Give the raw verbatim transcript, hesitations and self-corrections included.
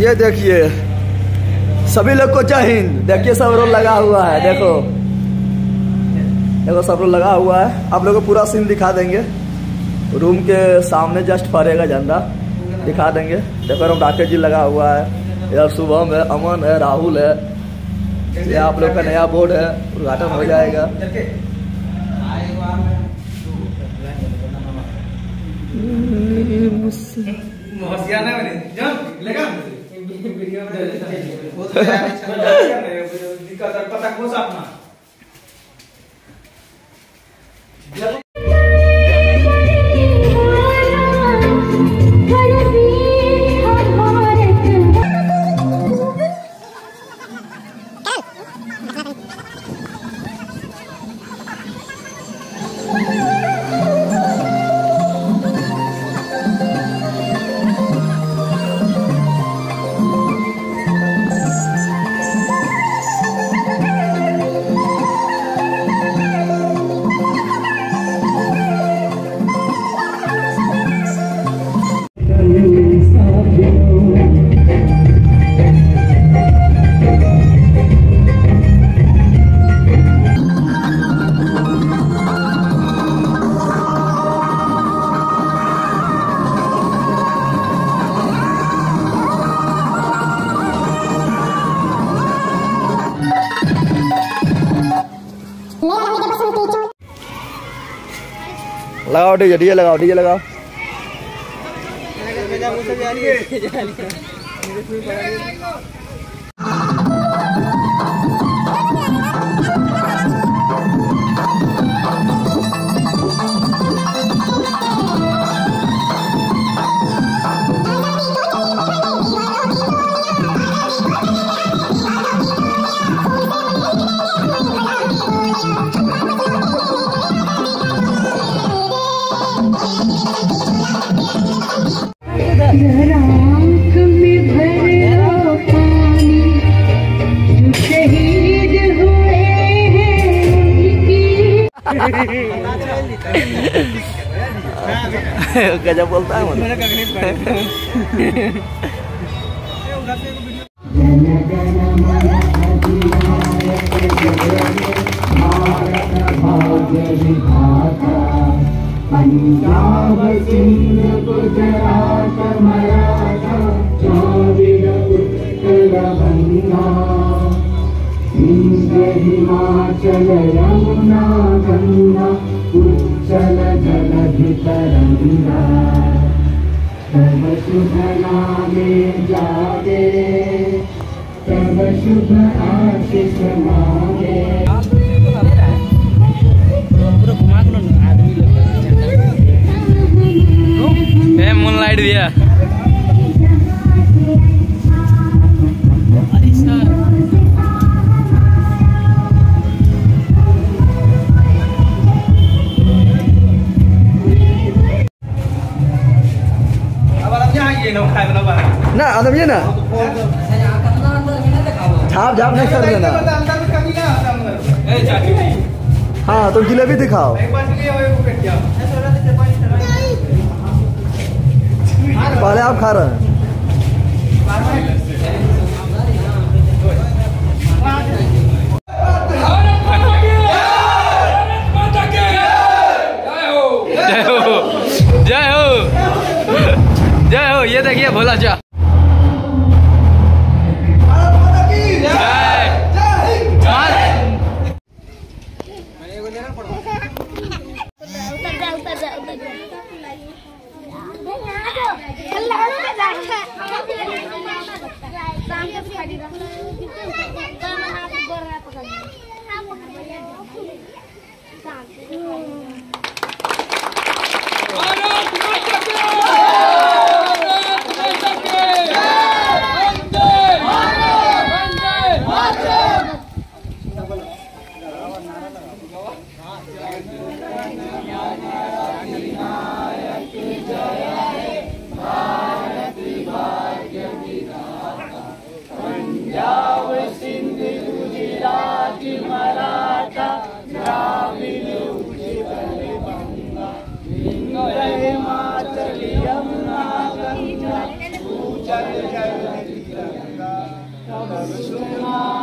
ये देखिए सभी लोग को जय हिंद। देखिए सब रोल लगा हुआ है, देखो देखो सब रोल लगा हुआ है। आप लोगों को पूरा सीन दिखा देंगे। रूम के सामने जस्ट फहरेगा झंडा, दिखा देंगे। देखो हम राकेश जी लगा हुआ है, इधर शुभम है, अमन है, राहुल है। ये आप लोग का नया बोर्ड है, उद्घाटन हो जाएगा। लगाओ डीजे, डीजे लगाओ, डीजे लगाओ। आँख में भरो पानी, जो शहीद हुए हैं उनकी। गजब बोलता है मतलब। पंजाब सिंध गुजरात मराठा द्राविड़ उत्कल बंगा, सिंध हिमाचल यमुना गंगा उच्चल जलधि तरंगा। तब शुभ नामे जागे, तब शुभ आशीष मांगे। मूनलाइट दिया। ना आदम ये ना झाप झाप नहीं कर देना। हाँ तुम जिलेबी दिखाओ। पहले आप खा रहे हैं। जय हो जय हो। ये देखिए भोला जा। विश्वनाथ